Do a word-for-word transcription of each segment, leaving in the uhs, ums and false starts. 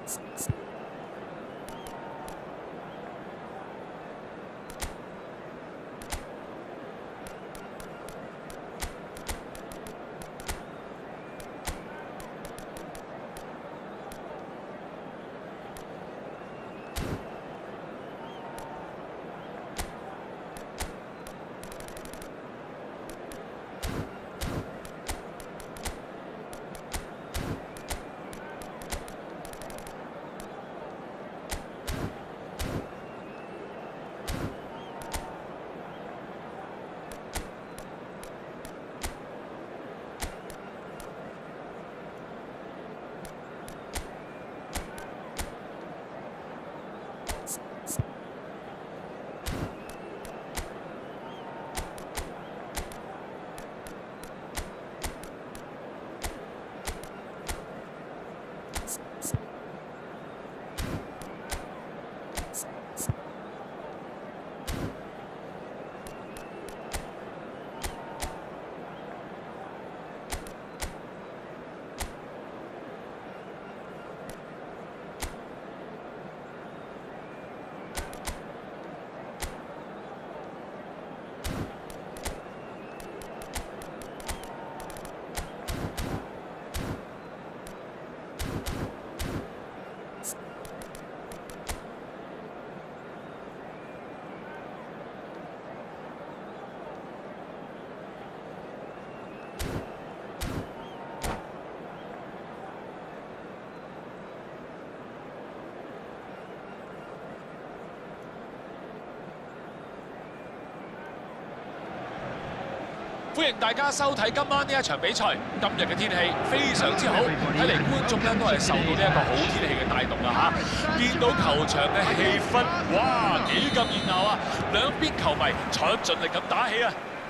歡迎大家收睇今晚呢一場比賽。今日嘅天氣非常之好，睇嚟觀眾咧都係受到呢一個好天氣嘅帶動啊嚇！見到球場嘅氣氛，哇幾咁熱鬧啊！兩邊球迷採盡力咁打氣啊！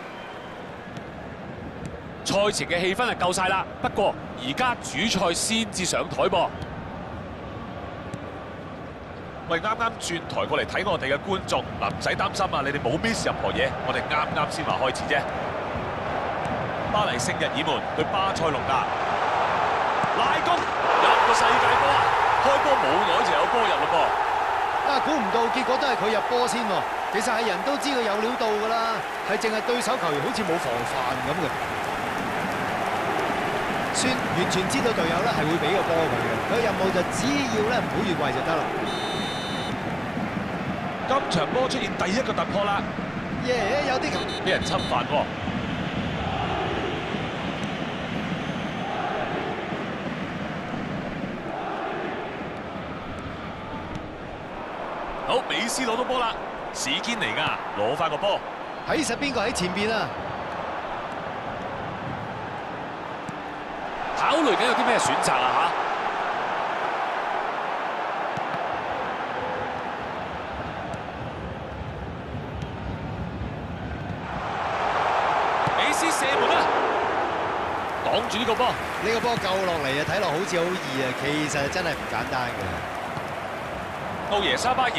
賽前嘅氣氛係夠晒啦，不過而家主賽先至上台噃。喂，啱啱轉台過嚟睇我哋嘅觀眾，嗱唔使擔心啊，你哋冇 miss 任何嘢，我哋啱啱先話開始啫。巴黎聖日耳門對巴塞隆拿，拉弓入個世界波啊！開波冇耐就有波入嘞噃。 啊，估唔到結果都係佢入波先喎。其實係人都知佢有料到㗎啦，係淨係對手球員好似冇防範咁嘅。算完全知道隊友咧係會俾個波佢嘅，佢任務就只要咧唔好越位就得啦。 今場波出現第一個突破啦！ 耶，有啲俾人侵犯喎。好，美斯攞到波啦，史堅尼亞攞翻個波， 睇實邊個喺前邊啊！ 考慮緊有啲咩選擇啊嚇？美斯射門啊！擋住呢個波， 呢個波救落嚟啊！睇落好似好易啊，其實真係唔簡單嘅。 奧耶沙巴爾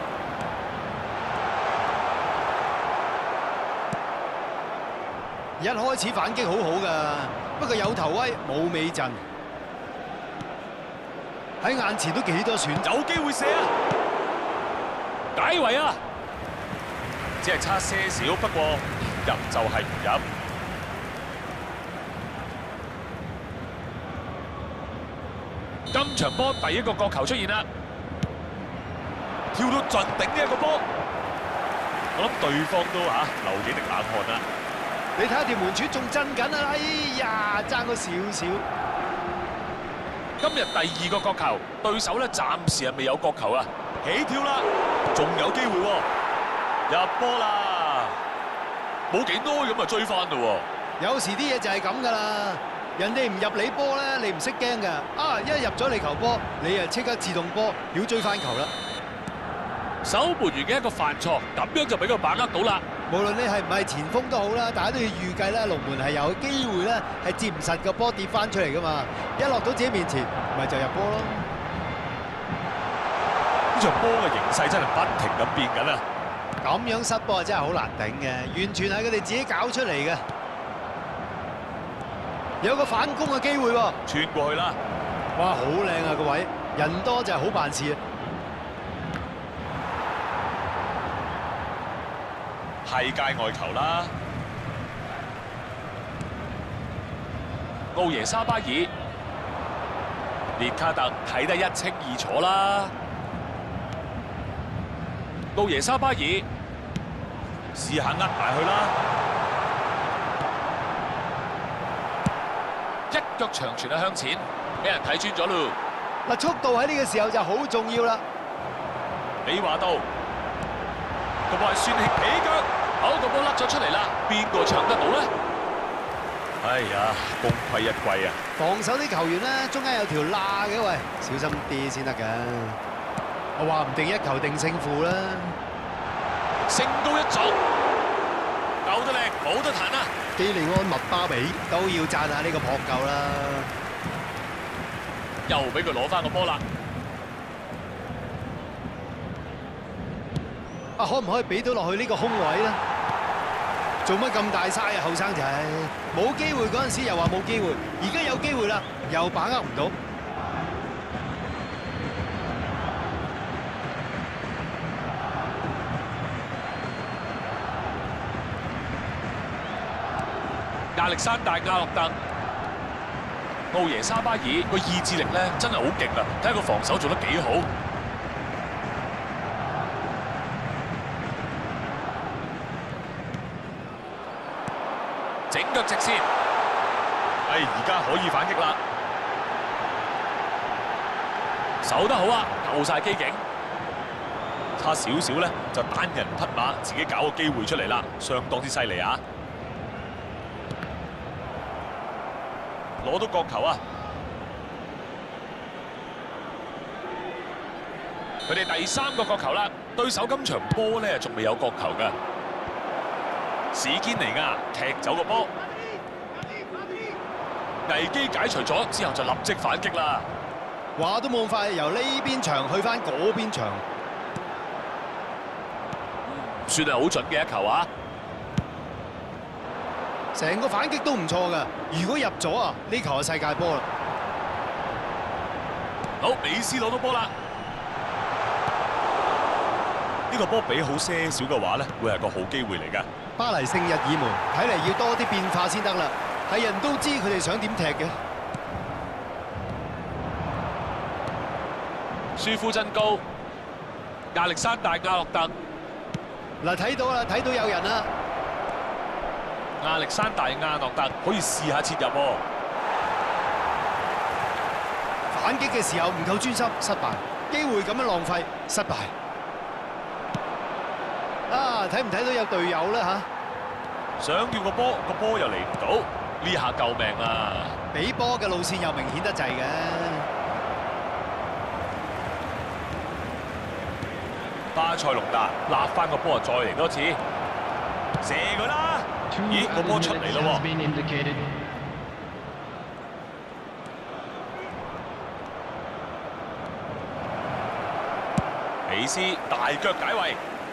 一開始反擊好好㗎，不過有頭威冇尾陣，喺眼前都幾多選， 有機會射啊！解圍啊！只係差些少，不過入就係唔入。今場波第一個角球出現啦！跳到盡頂呢一個波，我諗對方都嚇流幾滴冷汗啦。 你睇下條門柱仲震緊啊！哎呀，爭咗少少。 今日第二個角球，對手咧暫時係未有角球啊，起跳啦，仲有機會喎，入波啦，冇幾多咁就追翻嘞喎。 有時啲嘢就係咁㗎啦。人哋唔入你波咧，你唔識驚㗎。啊，一入咗你球波，你啊即刻自動波，要追翻球啦。 守門員嘅一個犯錯，咁樣就俾佢把握到啦。 無論你係唔係前鋒都好啦，大家都要預計咧，龍門係有機會咧係接唔實個波跌翻出嚟㗎嘛。一落到自己面前，咪就入波咯。 呢場波嘅形勢真係不停咁變緊啊！ 咁樣失波真係好難頂嘅，完全係佢哋自己搞出嚟嘅。有個反攻嘅機會喎， 穿過去啦！ 哇，好靚啊個位， 人多就係好辦事啊！ 係界外球啦。奧耶沙巴爾、列卡特睇得一清二楚啦。奧耶沙巴爾試下呃埋去啦，一腳長傳啊向前，俾人睇穿咗咯。 嗱，速度喺呢個時候就好重要啦。 你話到個波係算起起腳，好個波甩咗出嚟啦，邊個搶得到咧？哎呀，功虧一簣啊！ 防守啲球員咧，中間有條罅嘅，喂，小心啲先得㗎。我話唔定一球定勝負啦。 升高一撞，救得靚，冇得彈啊！ 基利安麥巴比都要讚下呢個撲救啦。 又俾佢攞翻個波啦！ 啊，可唔可以俾到落去呢個空位咧？做乜咁大嘥啊，後生仔！冇機會嗰陣時又話冇機會，而家有機會啦，又把握唔到。 亞歷山大亞洛特、奧耶沙巴爾個意志力咧真係好勁啊！睇下個防守做得幾好。整腳直線，哎，而家可以反擊啦！守得好啊，夠晒機警，差少少咧就單人匹馬，自己搞個機會出嚟啦，相當之犀利啊！攞到角球啊！佢哋第三個角球啦，對手今場波咧仲未有角球㗎。史堅尼亞踢走個波，危機解除咗之後就立即反擊啦。 話都冇咁快，由呢邊場去翻嗰邊場， 算係好準嘅一球啊！ 成個反擊都唔錯噶。如果入咗啊，呢球係世界波啦。 好，美斯攞到波啦。呢個波比好些少嘅話咧，會係個好機會嚟㗎。 巴黎聖日耳門睇嚟要多啲變化先得啦，係人都知佢哋想點踢嘅。 舒夫真高，亞歷山大亞洛特嗱，睇到啦，睇到有人啦。 亞歷山大亞洛特可以試下切入喎。 反擊嘅時候唔夠專心，失敗。機會咁樣浪費，失敗。啊，睇唔睇到有隊友咧嚇？ 想要個波，個波又嚟唔到，呢下救命啦！ 俾波嘅路線又明顯得滯嘅。 巴塞隆達立翻個波，再嚟多次，射佢啦！咦，個波出嚟咯喎！美斯大腳解圍。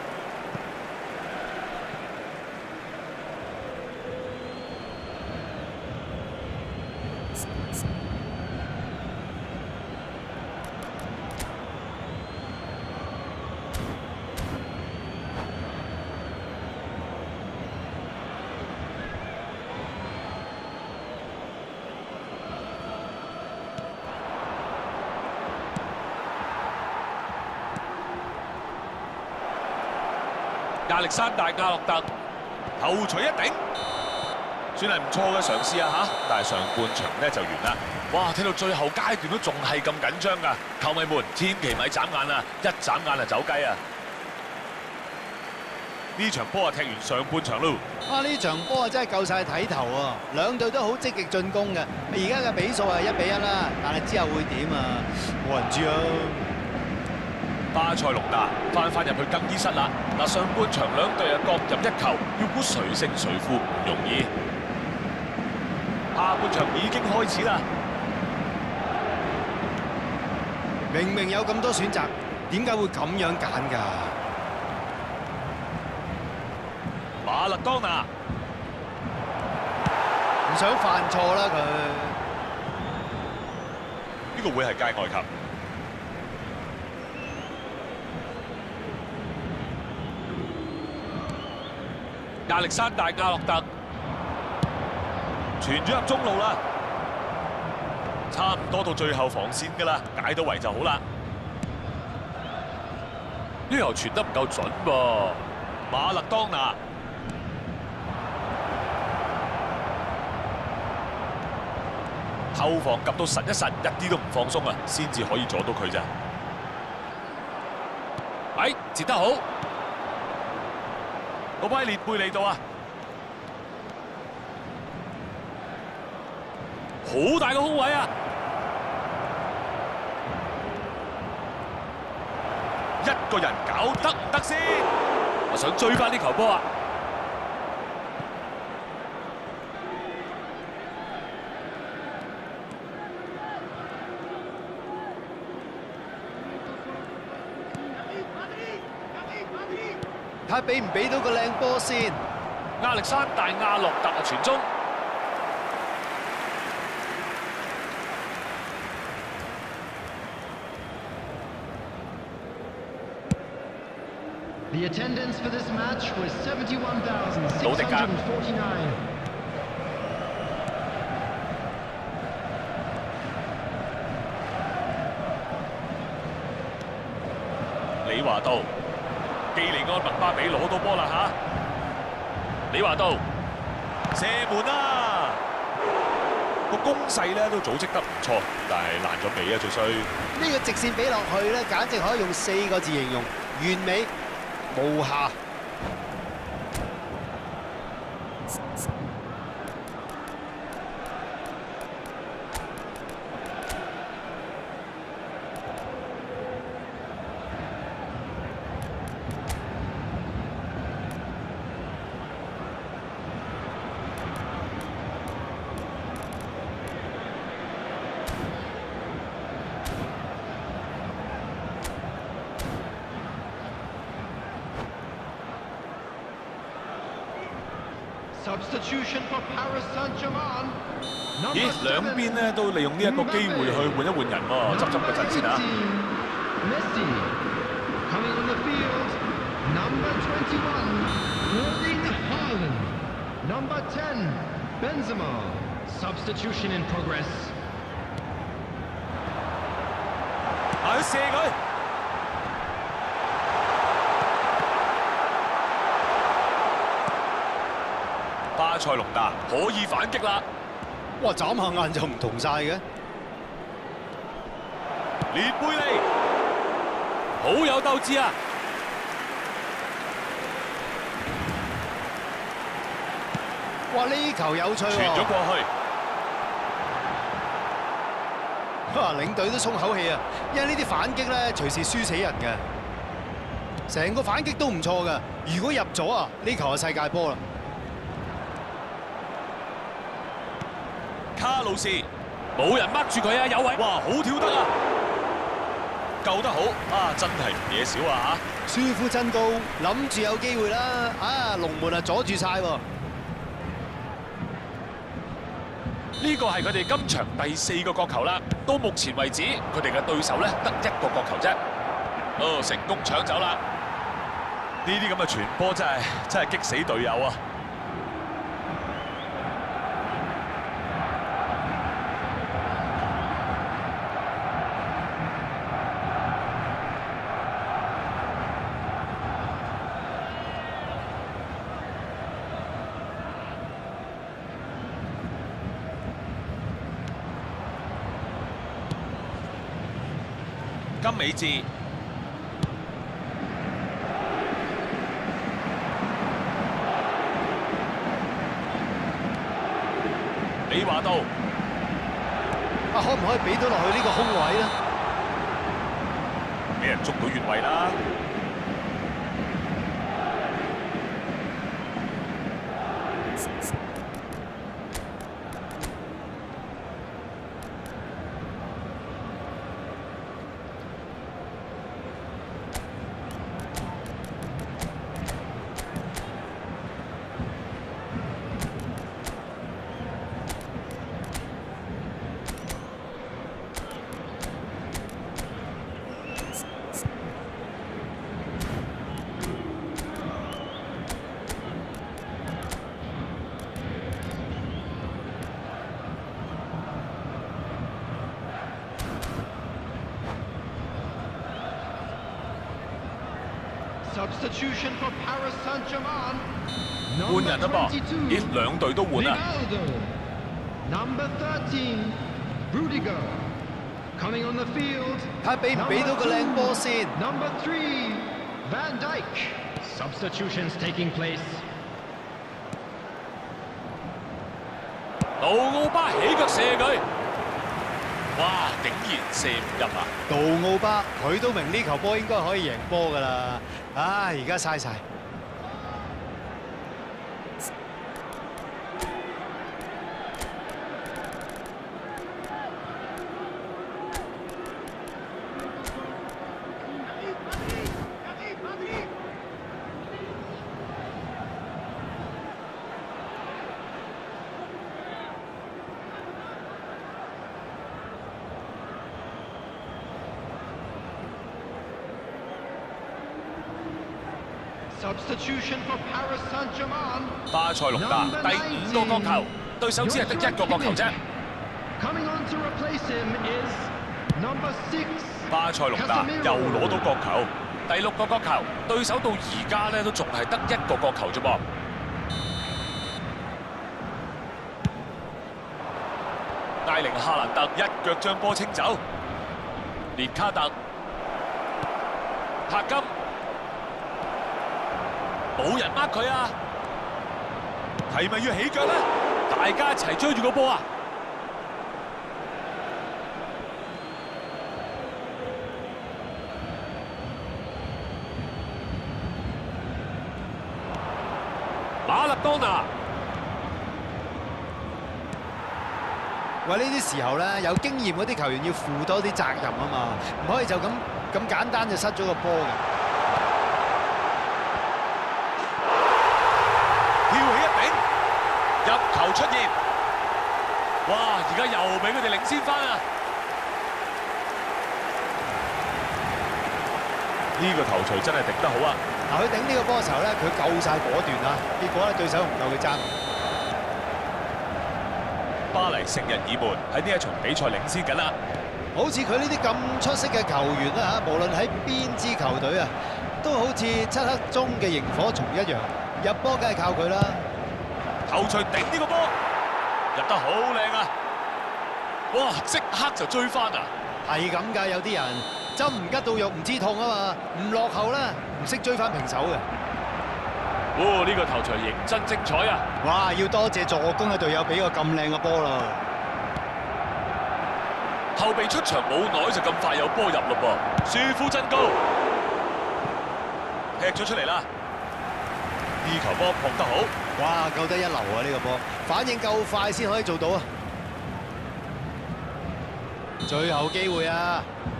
亞歷山大亞洛特頭錘一頂，算係唔錯嘅嘗試啊嚇！但係上半場咧就完啦。哇！睇到最後階段都仲係咁緊張㗎，球迷們千祈咪眨眼啊！一眨眼就走雞啊！呢場波啊踢完上半場咯。 啊！呢場波啊真係夠晒睇頭啊！兩隊都好積極進攻嘅。而家嘅比數係一比一啦，但係之後會點啊？冇人知啊！ 巴塞隆達翻返入去更衣室啦！嗱，上半場兩隊啊各入一球，要估誰勝誰負唔容易。下半場已經開始啦。 明明有咁多選擇，點解會咁樣揀㗎？ 馬勒當拿唔想犯錯啦佢。 呢個會係界外球。 亞歷山大亞洛特傳咗入中路啦，差唔多到最後防線㗎啦，解到圍就好啦。呢球傳得唔夠準噃，馬勒當拿。 後防及到實一實，一啲都唔放鬆啊，先至可以阻到佢咋。哎，截得好，嗰批列貝嚟到啊，好大個空位啊！一個人搞得唔得先？我想追翻呢球波啊！ 睇俾唔俾到個靚波先。 亞歷山大亞洛特啊，傳中。 The attendance for this match was seventy-one thousand six hundred forty-nine. 李華道。 基利安麥巴比攞到波啦嚇！李華道射門啊！個攻勢咧都組織得唔錯，但係爛咗尾啊最衰。 呢個直線俾落去咧，簡直可以用四個字形容：完美無瑕。 Substitution for Paris Saint-Germain. 咦，兩邊咧都利用呢一個機會去換一換人喎，執執個陣先啊 ！Messi coming on the field. Number twenty-one, Erling Haaland. Number ten, Benzema. Substitution in progress. 啊，去射佢！ 巴塞隆達可以反擊啦！ 哇，眨下眼就唔同晒嘅。 列貝利好有鬥志啊！ 哇，呢球有趣喎！ 傳咗過去， 哇，領隊都鬆口氣啊，因為呢啲反擊咧隨時輸死人嘅。成個反擊都唔錯㗎，如果入咗啊，呢球係世界波啦！ 卡路士冇人掹住佢啊，有位，哇，好跳得啊，救得好啊，真係唔嘢少啊嚇！ 舒夫真高，諗住有機會啦，啊，龍門啊阻住晒喎。 呢個係佢哋今場第四個角球啦，到目前為止佢哋嘅對手咧得一個角球啫。哦，成功搶走啦！呢啲咁嘅傳波真係真係激死隊友啊！ 金美治，李華道， 啊，可唔可以俾到落去呢個空位咧？ 俾人捉到越位啦！ Substitution for Paris Saint-Germain. 換人啦噃，咦，兩隊都換啊！ Number thirteen, Rudiger. Coming on the field. 睇俾唔俾到個靚波先。 Number three, Van Dijk. Substitutions taking place. 杜奧巴起腳射佢，哇！竟然射唔入啊！ 杜奧巴佢都明呢球波應該可以贏波㗎啦，唉，而家嘥晒。 Substitution for Paris Saint-Germain. 巴塞隆拿第五個角球，對手只係得一個角球啫。 Coming on to replace him is number six. 巴塞隆拿又攞到角球，第六個角球，對手到而家咧都仲係得一個角球啫噃。艾靈夏蘭特一腳將波清走，列卡特、柏金。 冇人呃佢啊！係咪要起腳咧？大家一齊追住個波啊！馬勒當拿， 喂，呢啲時候咧，有經驗嗰啲球員要負多啲責任啊嘛，唔可以就咁咁簡單就失咗個波嘅。 入球出現，哇！而家又俾佢哋領先翻啊！呢個頭槌真係頂得好啊！ 嗱，佢頂呢個波嘅時候咧，佢夠晒果斷啊，結果咧對手唔夠佢爭。 巴黎聖日耳門喺呢一場比賽領先緊啦。 好似佢呢啲咁出色嘅球員啦嚇，無論喺邊支球隊啊，都好似漆黑中嘅螢火蟲一樣，入波梗係靠佢啦。 頭槌頂呢個波，入得好靚啊！哇！即刻就追翻啊！ 係咁㗎，有啲人針唔吉到肉唔知痛啊嘛，唔落後啦，唔識追翻平手嘅。 哦，呢個頭槌認真精彩啊！ 哇！要多謝助攻嘅隊友俾個咁靚嘅波啦。 後備出場冇耐就咁快有波入咯噃，舒夫真高，踢咗出嚟啦！呢球波撲得好。 哇！救得一流啊！呢個波反應夠快先可以做到啊！最後機會啊！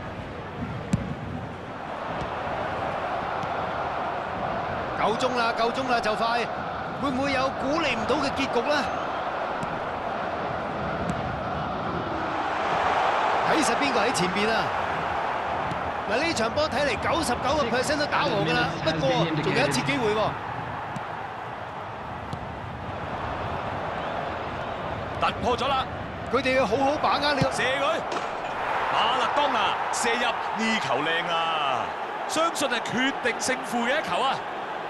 夠鐘啦！夠鐘啦！就快，會唔會有估你唔到嘅結局咧？睇實邊個喺前邊啊！嗱，呢場波睇嚟九十九個 percent 都打和㗎啦，不過仲有一次機會喎。 突破咗啦！ 佢哋要好好把握呢個射佢，馬勒當拿射入呢球靚啊！相信係決定勝負嘅一球啊！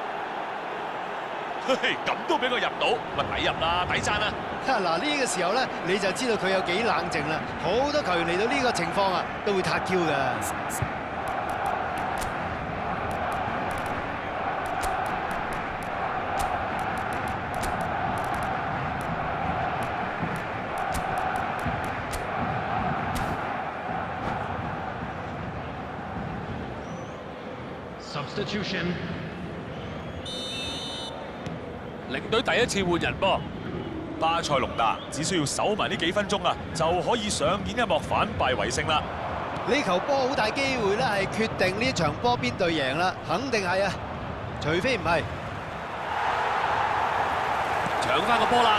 嘿嘿，咁都俾佢入到，咪抵入啦，抵讚啦！ 嗱，呢個時候咧，你就知道佢有幾冷靜啦。好多球員嚟到呢個情況啊，都會撻 Q 㗎。 Substitution. 領隊第一次換人噃，巴塞隆拿只需要守埋呢幾分鐘啊，就可以上演一幕反敗為勝啦。 呢球波好大機會咧，係決定呢場波邊隊贏啦，肯定係啊，除非唔係。 搶翻個波啦！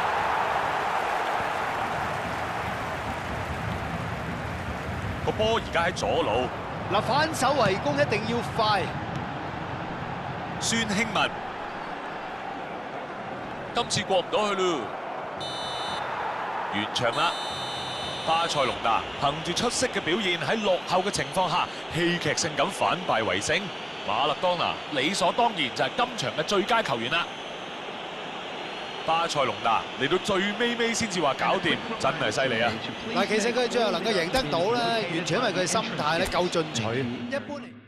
個波而家喺左路， 嗱，反手圍攻一定要快。 孫興文，今次過唔到去咯，完場啦！巴塞隆拿憑住出色嘅表現喺落後嘅情況下，戲劇性咁反敗為勝。 馬勒當拿理所當然就係今場嘅最佳球員啦。巴塞隆拿嚟到最尾尾先至話搞掂，真係犀利啊！ 嗱，其實佢最後能夠贏得到咧，完全因為佢心態咧夠進取。一般嚟。